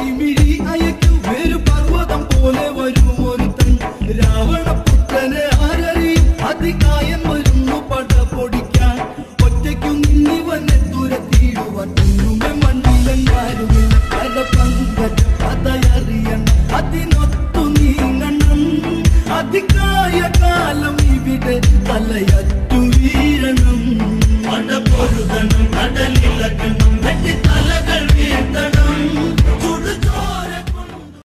മിഴി അയക്കു വേരു പർവ്വതം പോലെ വരും ഒരുത്തൻ രാവണപുത്രനെ ആരറിയും അധിക